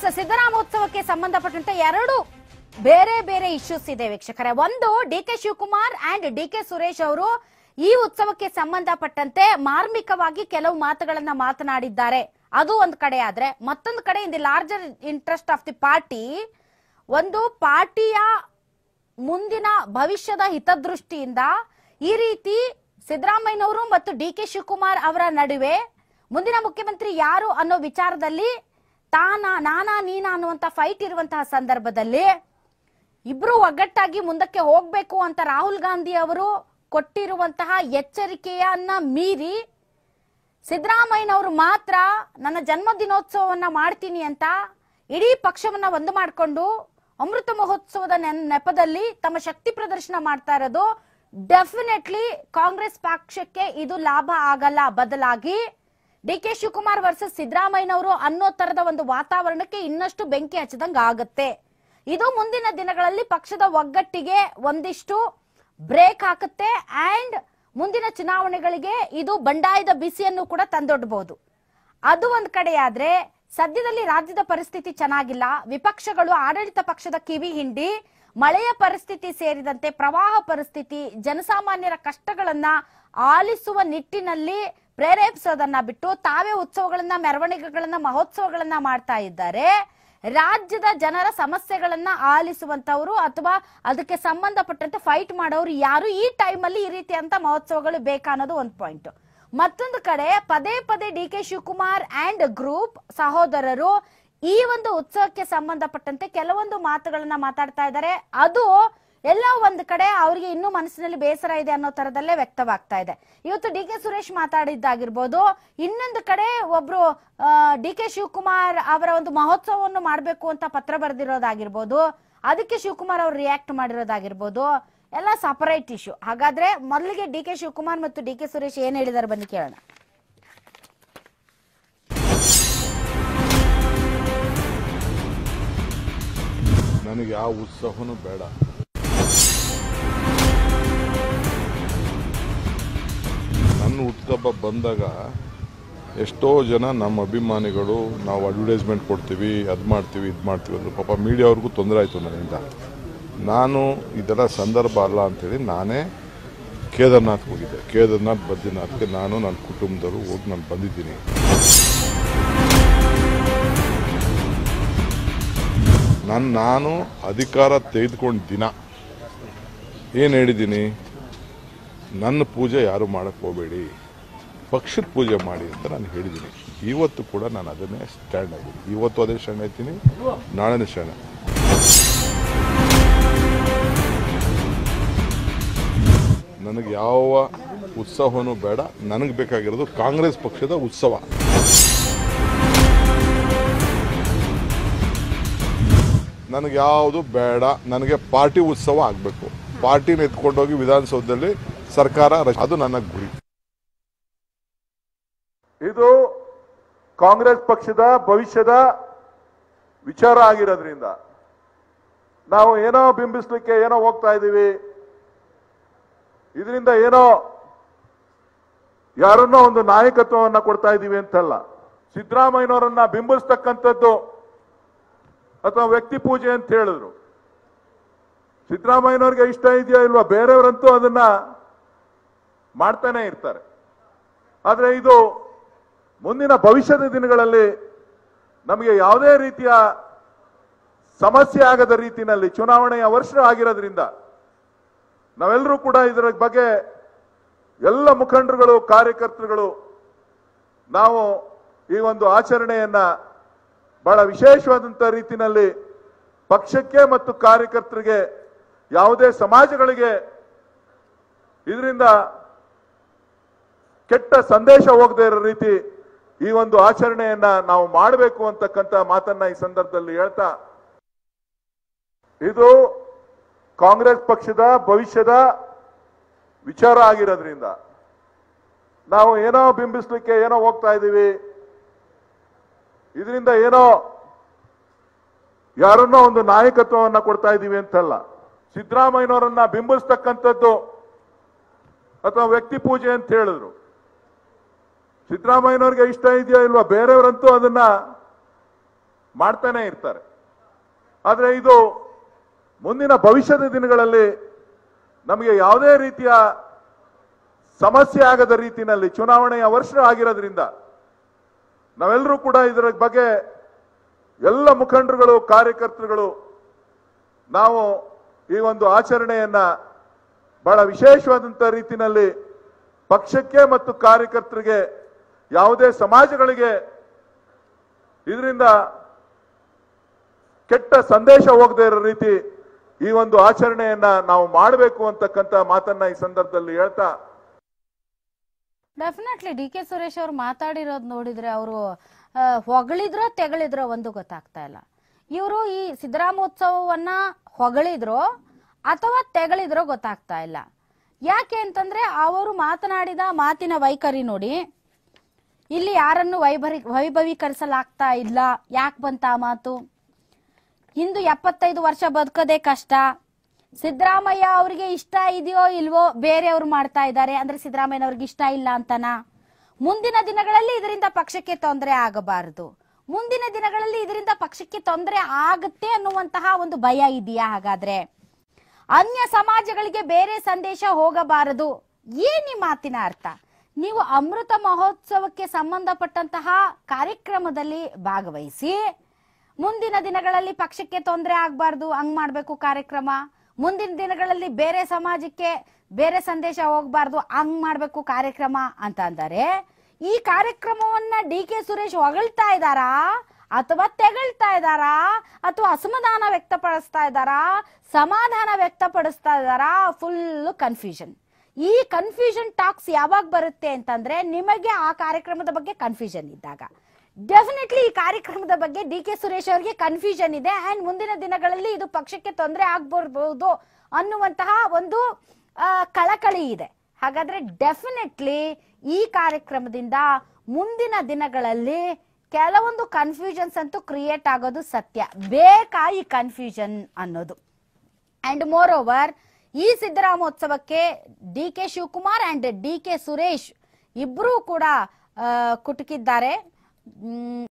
S ಸಿದ್ದರಾಮೋತ್ಸವಕ್ಕೆ ಸಂಬಂಧಪಟ್ಟಂತೆ ಎರಡು ಬೇರೆ ಬೇರೆ ಇಶ್ಯೂಸ್ ಇದೆ ವೀಕ್ಷಕರೇ. ಒಂದು, ಡಿಕೆ ಶಿವಕುಮಾರ್ ಅಂಡ್ ಡಿಕೆ ಸುರೇಶ್ ಅವರು ಈ ಉತ್ಸವಕ್ಕೆ ಸಂಬಂಧಪಟ್ಟಂತೆ ಮಾರ್ಮಿಕವಾಗಿ ಕೆಲವು ಮಾತುಗಳನ್ನ ಮಾತನಾಡಿದ್ದಾರೆ. ಅದು ಒಂದು ಕಡೆ ಆದ್ರೆ, ಮತ್ತೊಂದು ಕಡೆ in the larger interest of the party, ಒಂದು ಪಾರ್ಟಿಯ ಮುಂದಿನ ಭವಿಷ್ಯದ ಹಿತದೃಷ್ಟಿಯಿಂದ ಈ ರೀತಿ ಸಿದ್ದರಾಮಯ್ಯನವರು ಮತ್ತು ಡಿಕೆ ಶಿವಕುಮಾರ್ ಅವರ ನಡುವೆ ಮುಂದಿನ ಮುಖ್ಯಮಂತ್ರಿ ಯಾರು ಅನ್ನೋ ವಿಚಾರದಲ್ಲಿ ನಾನಾ ನೀನಾ ಅನ್ನುವಂತ ಫೈಟ್ ಇರುವಂತಹ ಸಂದರ್ಭದಲ್ಲಿ ಇಬ್ರು ಒಗ್ಗಟ್ಟಾಗಿ ಮುಂದಕ್ಕೆ ಹೋಗ್ಬೇಕು ಅಂತ ರಾಹುಲ್ ಗಾಂಧಿ ಅವರು ಕೊಟ್ಟಿರುವಂತಹ ಎಚ್ಚರಿಕೆಯನ್ನ ಮೀರಿ ಸಿದ್ದರಾಮಯ್ಯನವರು ಮಾತ್ರ ನನ್ನ ಜನ್ಮ ದಿನೋತ್ಸವವನ್ನ ಮಾಡ್ತೀನಿ ಅಂತ ಇಡೀ ಪಕ್ಷವನ್ನ ಒಂದು ಮಾಡಿಕೊಂಡು ಅಮೃತ ಮಹೋತ್ಸವದ ನೆಪದಲ್ಲಿ ತಮ್ಮ ಶಕ್ತಿ ಪ್ರದರ್ಶನ ಮಾಡ್ತಾ ಇರೋದು ಡೆಫಿನೆಟ್ಲಿ ಕಾಂಗ್ರೆಸ್ ಪಕ್ಷಕ್ಕೆ ಇದು ಲಾಭ ಆಗಲ್ಲ. ಬದಲಾಗಿ ಡಿಕೆ ಶಿವಕುಮಾರ್ ವರ್ಸಸ್ ಸಿದ್ದರಾಮಯ್ಯನವರು ಅನ್ನೋ ತರದ ಒಂದು ವಾತಾವರಣಕ್ಕೆ ಇನ್ನಷ್ಟು ಬೆಂಕಿ ಹಚ್ಚದಂಗ ಆಗುತ್ತೆ. ಇದು ಮುಂದಿನ ದಿನಗಳಲ್ಲಿ ಪಕ್ಷದ ಒಗ್ಗಟ್ಟಿಗೆ ಒಂದಿಷ್ಟು ಬ್ರೇಕ್ ಹಾಕುತ್ತೆ ಅಂಡ್ ಮುಂದಿನ ಚುನಾವಣೆಗಳಿಗೆ ಇದು ಬಂಡಾಯದ ಬಿಸಿಯನ್ನು ಕೂಡ ತಂದೊಡ್ಡಬಹುದು. ಅದು ಒಂದ್ ಕಡೆ ಆದ್ರೆ, ಸದ್ಯದಲ್ಲಿ ರಾಜ್ಯದ ಪರಿಸ್ಥಿತಿ ಚೆನ್ನಾಗಿಲ್ಲ. ವಿಪಕ್ಷಗಳು ಆಡಳಿತ ಪಕ್ಷದ ಕಿವಿ ಹಿಂಡಿ ಮಳೆಯ ಪರಿಸ್ಥಿತಿ ಸೇರಿದಂತೆ ಪ್ರವಾಹ ಪರಿಸ್ಥಿತಿ, ಜನಸಾಮಾನ್ಯರ ಕಷ್ಟಗಳನ್ನ ಆಲಿಸುವ ನಿಟ್ಟಿನಲ್ಲಿ ಪ್ರೇರೇಪಿಸೋದನ್ನ ಬಿಟ್ಟು ತಾವೇ ಉತ್ಸವಗಳನ್ನ, ಮೆರವಣಿಗೆಗಳನ್ನ, ಮಹೋತ್ಸವಗಳನ್ನ ಮಾಡ್ತಾ ಇದ್ದಾರೆ. ರಾಜ್ಯದ ಜನರ ಸಮಸ್ಯೆಗಳನ್ನ ಆಲಿಸುವಂತವ್ರು ಅಥವಾ ಅದಕ್ಕೆ ಸಂಬಂಧಪಟ್ಟಂತೆ ಫೈಟ್ ಮಾಡೋರು ಯಾರು ಈ ಟೈಮಲ್ಲಿ ಈ ರೀತಿಯಂತ ಮಹೋತ್ಸವಗಳು ಬೇಕಾನ್ನೋದು ಒಂದು ಪಾಯಿಂಟ್. ಮತ್ತೊಂದು ಕಡೆ ಪದೇ ಪದೇ ಡಿಕೆ ಶಿವಕುಮಾರ್ ಅಂಡ್ ಗ್ರೂಪ್ ಸಹೋದರರು ಈ ಒಂದು ಉತ್ಸವಕ್ಕೆ ಸಂಬಂಧಪಟ್ಟಂತೆ ಕೆಲವೊಂದು ಮಾತುಗಳನ್ನ ಮಾತಾಡ್ತಾ ಇದ್ದಾರೆ. ಅದು ಎಲ್ಲ ಒಂದ್ ಕಡೆ ಅವರಿಗೆ ಇನ್ನೂ ಮನಸ್ಸಿನಲ್ಲಿ ಬೇಸರ ಇದೆ ಅನ್ನೋ ತರದಲ್ಲೇ ವ್ಯಕ್ತವಾಗ್ತಾ ಇದೆ. ಇವತ್ತು ಡಿಕೆ ಸುರೇಶ್ ಮಾತಾಡಿದ್ದಾಗಿರ್ಬೋದು, ಇನ್ನೊಂದು ಕಡೆ ಒಬ್ರು ಡಿಕೆ ಶಿವಕುಮಾರ್ ಅವರ ಒಂದು ಮಹೋತ್ಸವವನ್ನು ಮಾಡಬೇಕು ಅಂತ ಪತ್ರ ಬರೆದಿರೋದಾಗಿರ್ಬೋದು, ಅದಕ್ಕೆ ಶಿವಕುಮಾರ್ ಅವರು ರಿಯಾಕ್ಟ್ ಮಾಡಿರೋದಾಗಿರ್ಬೋದು, ಎಲ್ಲ ಸಪರೇಟ್ ಇಶ್ಯೂ. ಹಾಗಾದ್ರೆ ಮೊದಲಿಗೆ ಡಿಕೆ ಶಿವಕುಮಾರ್ ಮತ್ತು ಡಿಕೆ ಸುರೇಶ್ ಏನ್ ಹೇಳಿದಾರೆ ಬನ್ನಿ ಕೇಳೋಣ. ನನಗೆ ಯಾವ ಉತ್ಸವನೂ ಬೇಡ. ನನ್ನ ಹುಟ್ಟುಹಬ್ಬ ಬಂದಾಗ ಎಷ್ಟೋ ಜನ ನಮ್ಮ ಅಭಿಮಾನಿಗಳು ನಾವು ಅಡ್ವರ್ಟೈಸ್ಮೆಂಟ್ ಕೊಡ್ತೀವಿ, ಅದು ಮಾಡ್ತೀವಿ, ಇದು ಮಾಡ್ತೀವಿ ಅಂದ್ರೆ ಪಾಪ ಮೀಡಿಯಾವ್ರಿಗೂ ತೊಂದರೆ ಆಯಿತು ನನ್ನಿಂದ. ನಾನು ಇದೆಲ್ಲ ಸಂದರ್ಭ ಅಲ್ಲ ಅಂಥೇಳಿ ನಾನೇ ಕೇದಾರ್ನಾಥ್ಗೆ ಹೋಗಿದ್ದೆ. ಕೇದಾರ್ನಾಥ್ ಬದ್ರಿನಾಥ್ಗೆ ನಾನು ನನ್ನ ಕುಟುಂಬದವರು ಹೋಗಿ ನಾನು ಬಂದಿದ್ದೀನಿ. ನಾನು ಅಧಿಕಾರ ತೆಗೆದುಕೊಂಡ ದಿನ ಏನು ಹೇಳಿದ್ದೀನಿ, ನನ್ನ ಪೂಜೆ ಯಾರು ಮಾಡಕ್ಕೆ ಹೋಗಬೇಡಿ, ಪಕ್ಷದ ಪೂಜೆ ಮಾಡಿ ಅಂತ ನಾನು ಹೇಳಿದ್ದೀನಿ. ಇವತ್ತು ಕೂಡ ನಾನು ಅದನ್ನೇ ಸ್ಟ್ಯಾಂಡ್ ಆಗಿದ್ದೀನಿ. ಇವತ್ತು ಅದೇ ಸ್ಟ್ಯಾಂಡ್ ಆಯ್ತೀನಿ, ನಾಳೆನೇ ಸ್ಟ್ಯಾಂಡ್. ನನಗೆ ಯಾವ ಉತ್ಸವನೂ ಬೇಡ. ನನಗೆ ಬೇಕಾಗಿರೋದು ಕಾಂಗ್ರೆಸ್ ಪಕ್ಷದ ಉತ್ಸವ. ನನಗೆ ಯಾವುದು ಬೇಡ. ನನಗೆ ಪಾರ್ಟಿ ಉತ್ಸವ ಆಗಬೇಕು. ಪಾರ್ಟಿನ ಎತ್ಕೊಂಡೋಗಿ ವಿಧಾನಸೌಧದಲ್ಲಿ ಸರ್ಕಾರ, ಅದು ನನ್ನ ಗುರಿ. ಇದು ಕಾಂಗ್ರೆಸ್ ಪಕ್ಷದ ಭವಿಷ್ಯದ ವಿಚಾರ ಆಗಿರೋದ್ರಿಂದ ನಾವು ಏನೋ ಬಿಂಬಿಸ್ಲಿಕ್ಕೆ ಏನೋ ಹೋಗ್ತಾ ಇದ್ದೀವಿ, ಇದರಿಂದ ಏನೋ ಯಾರನ್ನೋ ಒಂದು ನಾಯಕತ್ವವನ್ನ ಕೊಡ್ತಾ ಇದ್ದೀವಿ ಅಂತಲ್ಲ. ಸಿದ್ದರಾಮಯ್ಯನವರನ್ನ ಬಿಂಬಿಸ್ತಕ್ಕಂಥದ್ದು ಅಥವಾ ವ್ಯಕ್ತಿ ಪೂಜೆ ಅಂತ ಹೇಳಿದ್ರು. ಸಿದ್ದರಾಮಯ್ಯನವ್ರಿಗೆ ಇಷ್ಟ ಇದೆಯಾ ಇಲ್ವಾ, ಬೇರೆಯವರಂತೂ ಅದನ್ನ ಮಾಡ್ತಾನೆ ಇರ್ತಾರೆ. ಆದ್ರೆ ಇದು ಮುಂದಿನ ಭವಿಷ್ಯದ ದಿನಗಳಲ್ಲಿ ನಮಗೆ ಯಾವುದೇ ರೀತಿಯ ಸಮಸ್ಯೆ ಆಗದ ರೀತಿಯಲ್ಲಿ ಚುನಾವಣೆಯ ವರ್ಷ ಆಗಿರೋದ್ರಿಂದ ನಾವೆಲ್ಲರೂ ಕೂಡ ಇದರ ಬಗ್ಗೆ ಎಲ್ಲ ಮುಖಂಡರುಗಳು, ಕಾರ್ಯಕರ್ತರುಗಳು ನಾವು ಈ ಒಂದು ಆಚರಣೆಯನ್ನ ಬಹಳ ವಿಶೇಷವಾದಂಥ ರೀತಿಯಲ್ಲಿ ಪಕ್ಷಕ್ಕೆ ಮತ್ತು ಕಾರ್ಯಕರ್ತರಿಗೆ, ಯಾವುದೇ ಸಮಾಜಗಳಿಗೆ ಇದರಿಂದ ಕೆಟ್ಟ ಸಂದೇಶ ಹೋಗದೇ ಇರೋ ರೀತಿ ಈ ಒಂದು ಆಚರಣೆಯನ್ನ ನಾವು ಮಾಡಬೇಕು ಅಂತಕ್ಕಂಥ ಮಾತನ್ನ ಈ ಸಂದರ್ಭದಲ್ಲಿ ಹೇಳ್ತಾ, ಇದು ಕಾಂಗ್ರೆಸ್ ಪಕ್ಷದ ಭವಿಷ್ಯದ ವಿಚಾರ ಆಗಿರೋದ್ರಿಂದ ನಾವು ಏನೋ ಬಿಂಬಿಸ್ಲಿಕ್ಕೆ ಏನೋ ಹೋಗ್ತಾ ಇದ್ದೀವಿ, ಇದರಿಂದ ಏನೋ ಯಾರನ್ನೋ ಒಂದು ನಾಯಕತ್ವವನ್ನ ಕೊಡ್ತಾ ಇದ್ದೀವಿ ಅಂತಲ್ಲ. ಸಿದ್ದರಾಮಯ್ಯನವರನ್ನ ಬಿಂಬಿಸ್ತಕ್ಕಂಥದ್ದು ಅಥವಾ ವ್ಯಕ್ತಿ ಪೂಜೆ ಅಂತ ಹೇಳಿದ್ರು. ಸಿದ್ದರಾಮಯ್ಯನವ್ರಿಗೆ ಇಷ್ಟ ಇದೆಯಾ ಇಲ್ವಾ, ಬೇರೆಯವರಂತೂ ಅದನ್ನ ಮಾಡ್ತಾನೆ ಇರ್ತಾರೆ. ಆದ್ರೆ ಇದು ಮುಂದಿನ ಭವಿಷ್ಯದ ದಿನಗಳಲ್ಲಿ ನಮಗೆ ಯಾವುದೇ ರೀತಿಯ ಸಮಸ್ಯೆ ಆಗದ ರೀತಿಯಲ್ಲಿ ಚುನಾವಣೆಯ ವರ್ಷ ಆಗಿರೋದ್ರಿಂದ ನಾವೆಲ್ಲರೂ ಕೂಡ ಇದರ ಬಗ್ಗೆ ಎಲ್ಲ ಮುಖಂಡರುಗಳು ಕಾರ್ಯಕರ್ತರುಗಳು ನಾವು ಈ ಒಂದು ಆಚರಣೆಯನ್ನ ಬಹಳ ವಿಶೇಷವಾದಂತ ರೀತಿಯಲ್ಲಿ ಪಕ್ಷಕ್ಕೆ ಮತ್ತು ಕಾರ್ಯಕರ್ತರಿಗೆ ಯಾವುದೇ ಸಮಾಜಗಳಿಗೆ ಇದರಿಂದ ಕೆಟ್ಟ ಸಂದೇಶ ಹೋಗದೇ ಇರೋ ರೀತಿ ಈ ಒಂದು ಆಚರಣೆಯನ್ನ ನಾವು ಮಾಡಬೇಕು ಅಂತಕ್ಕಂಥ ಮಾತನ್ನ ಈ ಸಂದರ್ಭದಲ್ಲಿ ಹೇಳ್ತಾ, ಡೆಫಿನೆಟ್ಲಿ ಡಿ ಕೆ ಸುರೇಶ್ ಅವರು ಮಾತಾಡಿರೋದು ನೋಡಿದ್ರೆ ಅವರು ಹೊಗಳಿದ್ರೋ ತೆಗಳಿದ್ರೋ ಒಂದು ಗೊತ್ತಾಗ್ತಾ ಇಲ್ಲ. ಇವರು ಈ ಸಿದ್ದರಾಮೋತ್ಸವವನ್ನ ಹೊಗಳಿದ್ರೋ ಅಥವಾ ತೆಗಳಿದ್ರೋ ಗೊತ್ತಾಗ್ತಾ ಇಲ್ಲ. ಯಾಕೆ ಅಂತಂದ್ರೆ ಅವರು ಮಾತನಾಡಿದ ಮಾತಿನ ವೈಖರಿ ನೋಡಿ, ಇಲ್ಲಿ ಯಾರನ್ನು ವೈಭವೀಕರಿಸಲಾಗ್ತಾ ಇಲ್ಲ. ಯಾಕೆ ಬಂತ ಆ ಮಾತು? ಇಂದು 75 ವರ್ಷ ಬದುಕೋದೇ ಕಷ್ಟ. ಸಿದ್ದರಾಮಯ್ಯ ಅವರಿಗೆ ಇಷ್ಟ ಇದೆಯೋ ಇಲ್ವೋ ಬೇರೆಯವರು ಮಾಡ್ತಾ ಇದ್ದಾರೆ ಅಂದ್ರೆ ಸಿದ್ದರಾಮಯ್ಯ ಅವ್ರಿಗೆ ಇಷ್ಟ ಇಲ್ಲ ಅಂತನ? ಮುಂದಿನ ದಿನಗಳಲ್ಲಿ ಇದರಿಂದ ಪಕ್ಷಕ್ಕೆ ತೊಂದರೆ ಆಗಬಾರದು, ಮುಂದಿನ ದಿನಗಳಲ್ಲಿ ಇದರಿಂದ ಪಕ್ಷಕ್ಕೆ ತೊಂದರೆ ಆಗುತ್ತೆ ಅನ್ನುವಂತಹ ಒಂದು ಭಯ ಇದೆಯಾ? ಹಾಗಾದ್ರೆ ಅನ್ಯ ಸಮಾಜಗಳಿಗೆ ಬೇರೆ ಸಂದೇಶ ಹೋಗಬಾರದು. ಏನ್ ಈ ಮಾತಿನ ಅರ್ಥ? ನೀವು ಅಮೃತ ಮಹೋತ್ಸವಕ್ಕೆ ಸಂಬಂಧಪಟ್ಟಂತಹ ಕಾರ್ಯಕ್ರಮದಲ್ಲಿ ಭಾಗವಹಿಸಿ ಮುಂದಿನ ದಿನಗಳಲ್ಲಿ ಪಕ್ಷಕ್ಕೆ ತೊಂದರೆ ಆಗ್ಬಾರ್ದು ಹಂಗ್ ಮಾಡ್ಬೇಕು ಕಾರ್ಯಕ್ರಮ, ಮುಂದಿನ ದಿನಗಳಲ್ಲಿ ಬೇರೆ ಸಮಾಜಕ್ಕೆ ಬೇರೆ ಸಂದೇಶ ಹೋಗ್ಬಾರ್ದು ಹಂಗ್ ಮಾಡ್ಬೇಕು ಕಾರ್ಯಕ್ರಮ ಅಂತ ಅಂದರೆ, ಈ ಕಾರ್ಯಕ್ರಮವನ್ನ ಡಿ ಕೆ ಸುರೇಶ್ ಹೊಗಳ್ತಾ ಇದ್ದಾರಾ ಅಥವಾ ತೆಗಳ್ತಾ ಇದ್ದಾರಾ ಅಥವಾ ಅಸಮಾಧಾನ ವ್ಯಕ್ತಪಡಿಸ್ತಾ ಇದ್ದಾರಾ ಸಮಾಧಾನ ವ್ಯಕ್ತಪಡಿಸ್ತಾ ಇದ್ದಾರಾ? Full confusion. ಈ ಕನ್ಫ್ಯೂಷನ್ ಟಾಕ್ಸ್ ಯಾವಾಗ ಬರುತ್ತೆ ಅಂತಂದ್ರೆ ನಿಮಗೆ ಆ ಕಾರ್ಯಕ್ರಮದ ಬಗ್ಗೆ ಕನ್ಫ್ಯೂಷನ್ ಇದ್ದಾಗ. ಡೆಫಿನೆಟ್ಲಿ ಈ ಕಾರ್ಯಕ್ರಮದ ಬಗ್ಗೆ ಡಿ ಕೆ ಸುರೇಶ್ ಅವರಿಗೆ ಕನ್ಫ್ಯೂಷನ್ ಇದೆ ಅಂಡ್ ಮುಂದಿನ ದಿನಗಳಲ್ಲಿ ಇದು ಪಕ್ಷಕ್ಕೆ ತೊಂದರೆ ಆಗ್ಬರ್ಬಹುದು ಅನ್ನುವಂತಹ ಒಂದು ಕಳಕಳಿ ಇದೆ. ಹಾಗಾದ್ರೆ ಡೆಫಿನೆಟ್ಲಿ ಈ ಕಾರ್ಯಕ್ರಮದಿಂದ ಮುಂದಿನ ದಿನಗಳಲ್ಲಿ ಕೆಲವೊಂದು ಕನ್ಫ್ಯೂಷನ್ಸ್ ಅಂತೂ ಕ್ರಿಯೇಟ್ ಆಗೋದು ಸತ್ಯ. ಬೇಕಾ ಈ ಕನ್ಫ್ಯೂಷನ್ ಅನ್ನೋದು? ಅಂಡ್ ಮೋರ್ ಓವರ್ ಈ ಸಿದ್ದರಾಮೋತ್ಸವಕ್ಕೆ ಡಿ ಕೆ ಶಿವಕುಮಾರ್ ಅಂಡ್ ಡಿ ಕೆ ಸುರೇಶ್ ಇಬ್ರು ಕೂಡ ಕುಟುಕಿದ್ದಾರೆ.